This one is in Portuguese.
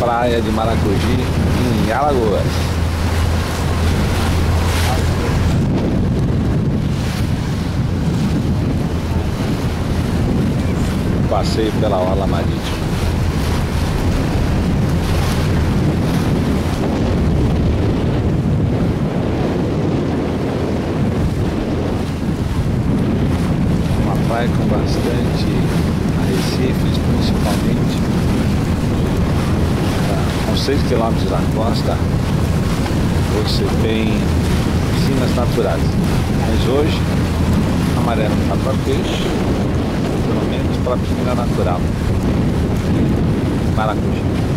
praia de Maracuji, em Alagoas. Passeio pela orla marítima. Uma praia com bastante arrecifes, principalmente com 6 quilômetros da costa. Você tem piscinas naturais, mas hoje a maré não está para peixe, pelo menos para piscina natural. Maracuji.